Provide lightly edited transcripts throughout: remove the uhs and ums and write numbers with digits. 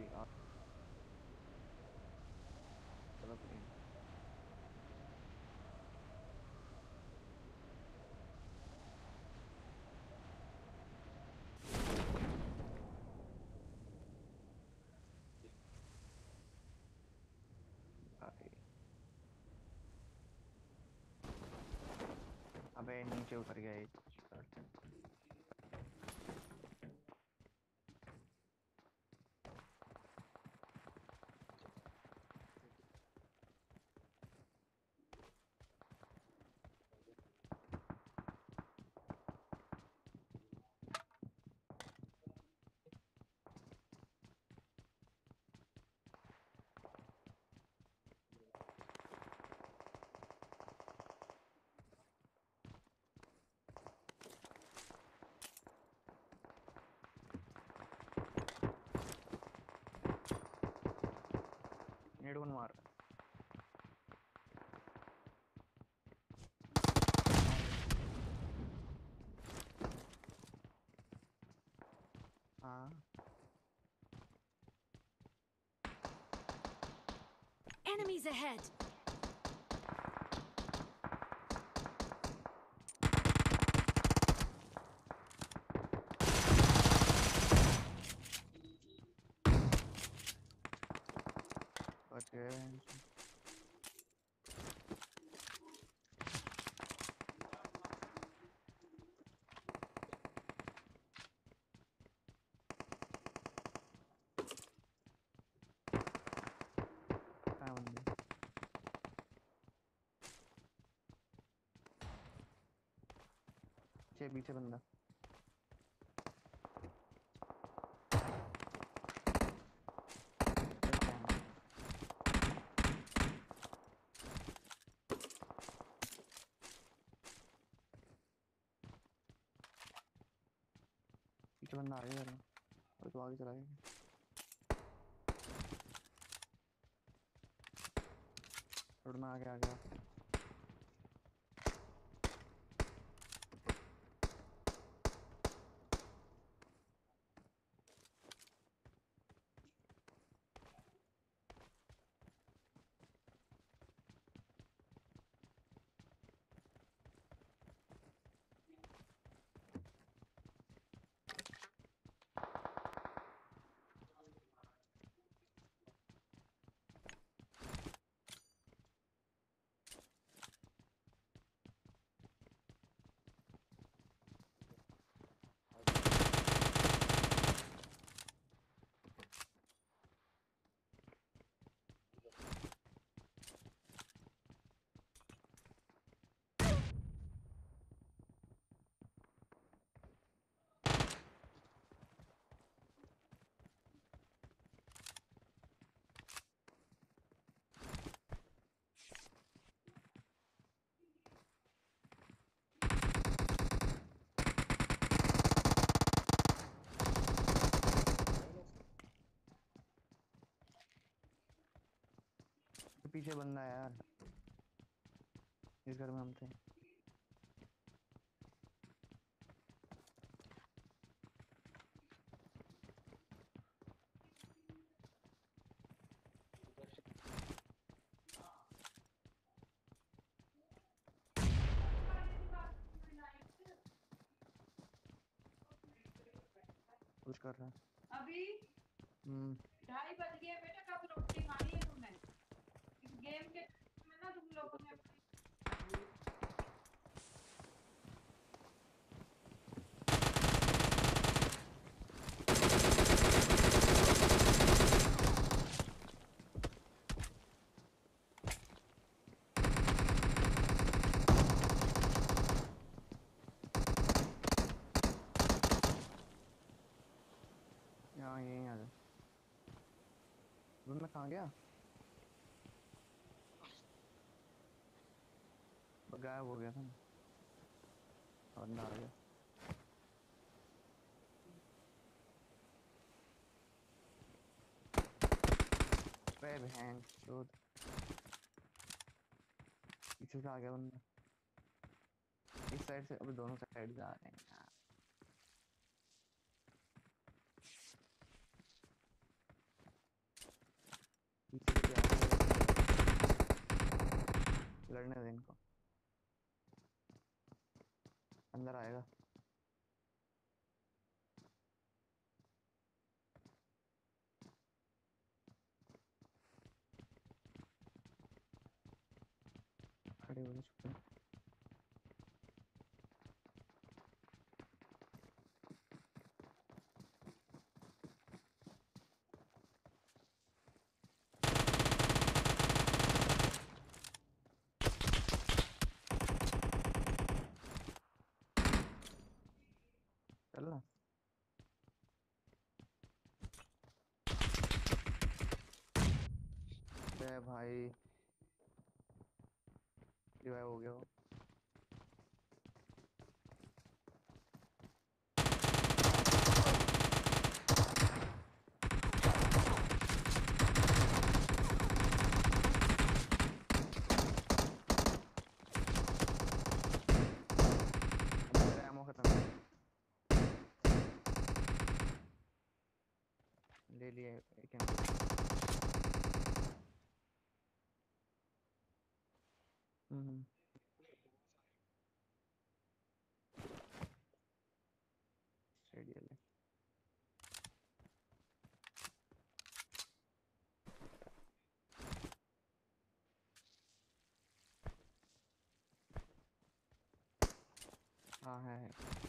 अबे नीचे उतर गया एक। नेड वन मार। हाँ Enemies ahead! बच गए। कहाँ बंदे? पीछे बंदा। पीछे बंदा आ गया और तो आगे चला गया। रोड में आ गया। पीछे बंदा है यार, इस घर में हम थे। कुछ कर रहा है अभी। 2:30 बज गए बेटा, कब रोटी खानी है तूने? इस गेम के में ना तुम लोगों ने अपनी यहाँ यहीं आ जा। मैं कहाँ गया? गायब हो गया था ना, बंदा आ गया। बे बहन चोद, पीछे से आ गया बंदा। इस साइड से, अभी दोनों साइड से आ रहे हैं यार। लड़ने दे इनको, अंदर आएगा। खड़े हो चुके हैं। चलना बे भाई, रिवाइव हो गया वो। मेरा एमो खत्म है। ले लिए एक एमो। हम्म। रेडियल है। हाँ है।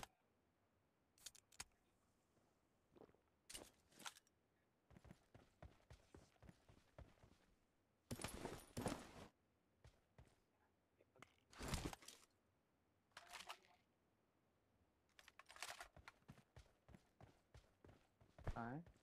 हाँ है।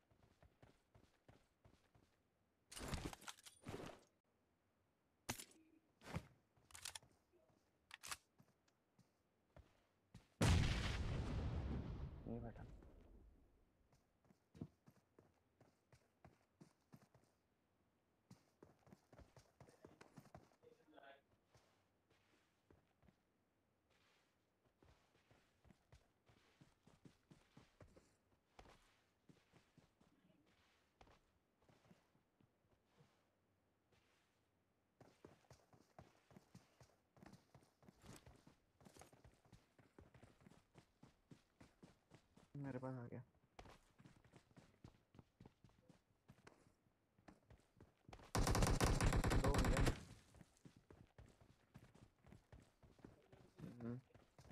नहीं बैठा। मेरे पास आ गया। दो बंदे। हम्म।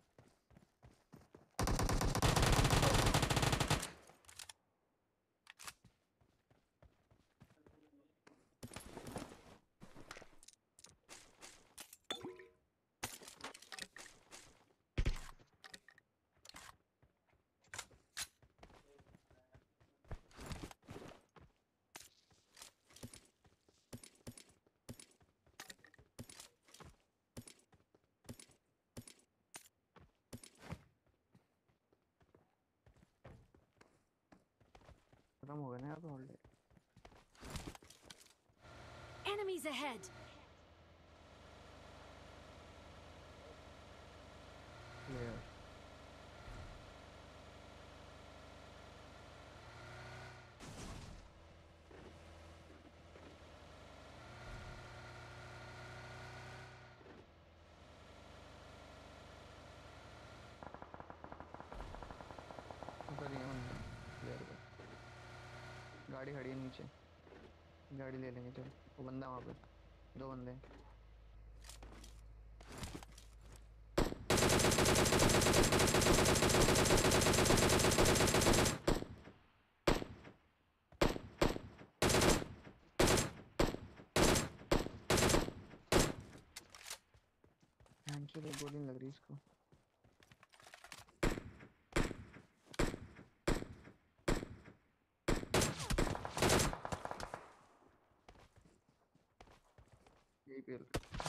खत्म हो गया ना यार ऑलरेडी। Enemies ahead! क्लियर। उधर ही है बंदा। क्लियर कर। गाड़ी खड़ी है नीचे, गाड़ी ले लेंगे चल। वो बंदा वहाँ पे, दो बंदे हैं। हैंड से एक गोली नहीं लग रही इसको। यही पे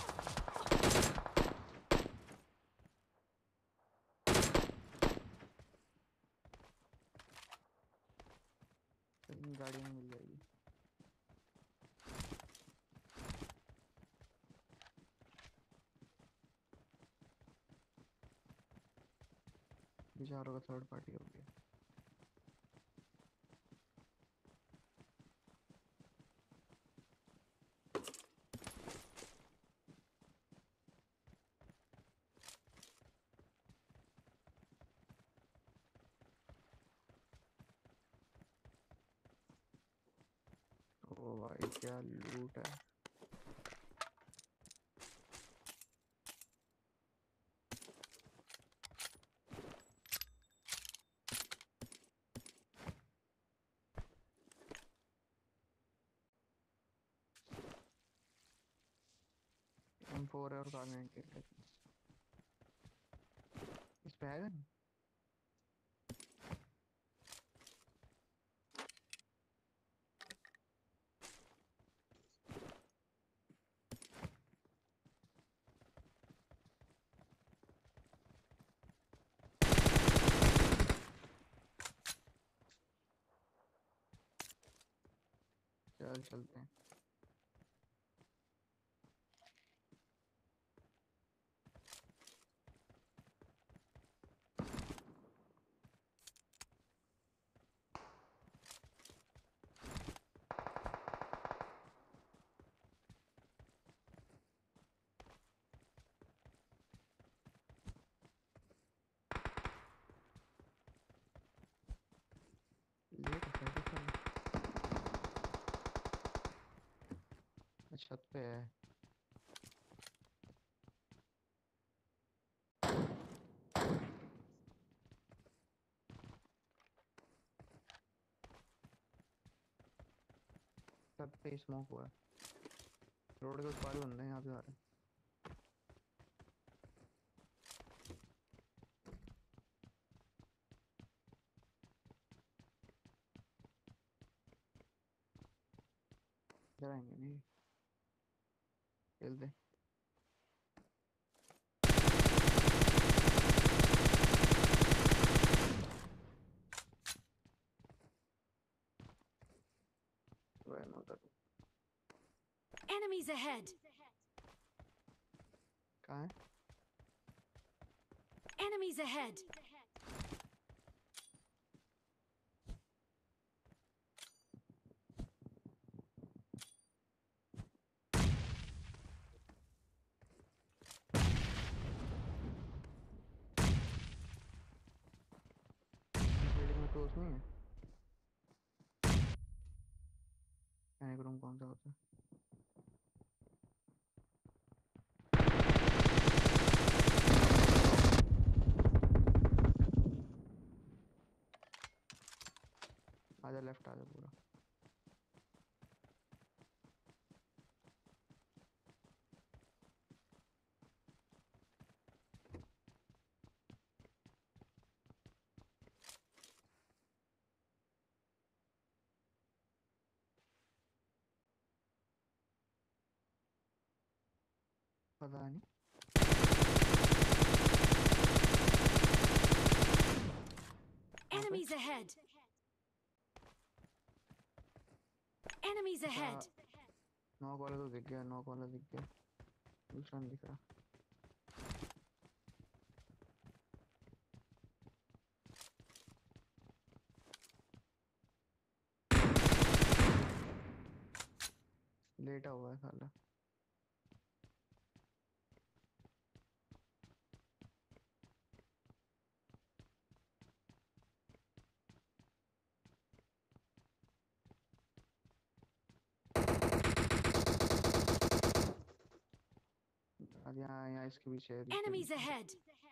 गाड़ी में मिल जाएगी। बेचारों का थर्ड पार्टी हो गया। क्या लूट है। M4 है और कार 90 इस पे है गन। चल चलते हैं। लेट है क्या साला? छत पे है। छत पे स्मोक हुआ है। रोड के उस पार भी बंदे हैं, यहाँ पे आ रहे हैं। इधर आएंगे नहीं। खेल दे। वह ना उधर। Enemies ahead! कहाँ है? Enemies ahead! बिल्डिंग में क्लोज नहीं है। पैनिक रूम कौन सा होता है? आजा लेफ्ट आजा पूरा। पता नहीं। कहाँ पे? Enemies ahead! Enemies अच्छा ahead! नॉक वाला तो दिख गया, नॉक वाला दिख गया। दूसरा नहीं दिख रहा। लेटा हुआ है साला। अब यहाँ यहाँ इसके पीछे है, इसके Enemies पीछे। ahead!